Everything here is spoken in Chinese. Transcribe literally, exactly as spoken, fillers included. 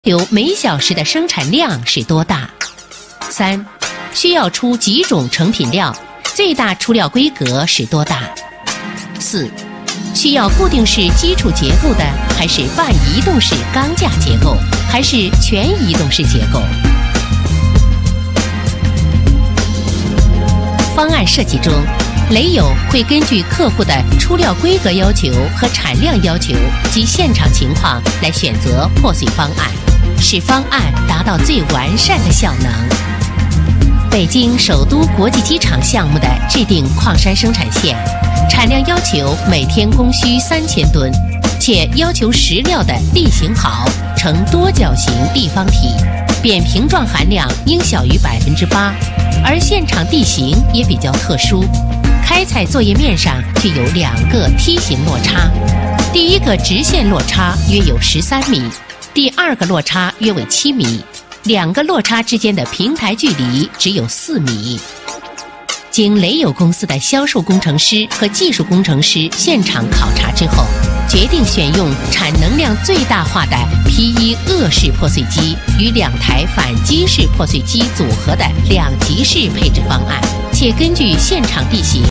有每小时的生产量是多大？三、需要出几种成品料，最大出料规格是多大？四、需要固定式基础结构的，还是半移动式钢架结构，还是全移动式结构？方案设计中，雷友会根据客户的出料规格要求和产量要求及现场情况来选择破碎方案，使方案达到最完善的效能。北京首都国际机场项目的制定矿山生产线，产量要求每天供需三千吨，且要求石料的地形好，呈多角形立方体，扁平状含量应小于百分之八，而现场地形也比较特殊，开采作业面上具有两个梯形落差，第一个直线落差约有十三米，第二个落差约为七米，两个落差之间的平台距离只有四米。经雷友公司的销售工程师和技术工程师现场考察之后，决定选用产能量最大化的 P 一 鄂式破碎机与两台反击式破碎机组合的两级式配置方案，且根据现场地形